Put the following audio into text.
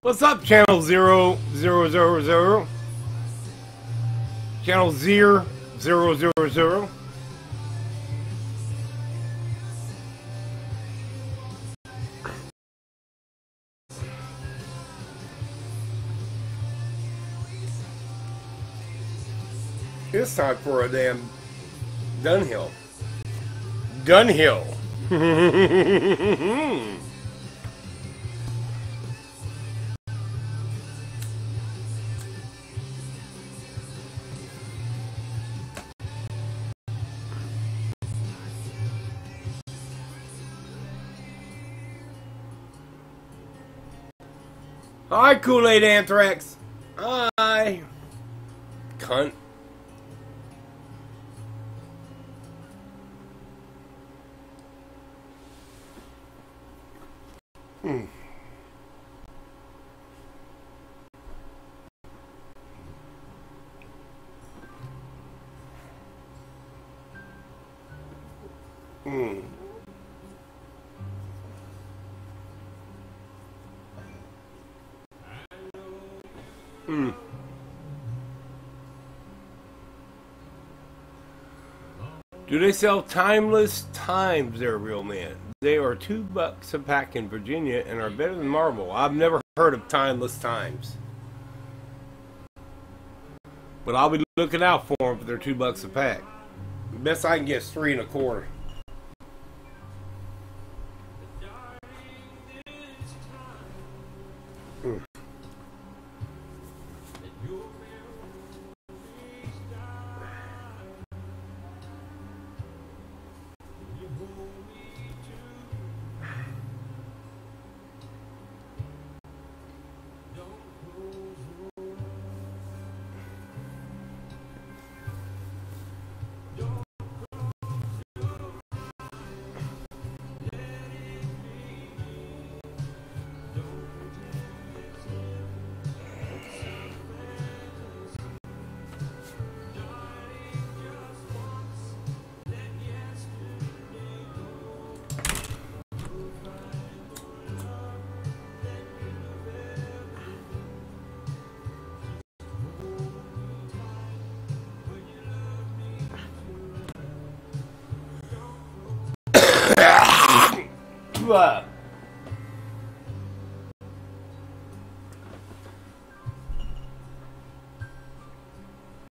What's up, channel 0, 0, 0, 0? Channel 0, 0, 0, 0. It's time for a damn Dunhill. Dunhill. Hi, Kool-Aid Anthrax. Hi. Cunt. Do they sell timeless times there, real man? They are $2 a pack in Virginia and are better than Marvel. I've never heard of timeless times, but I'll be looking out for them if they're $2 a pack. The best I can get is 3 1/4. What?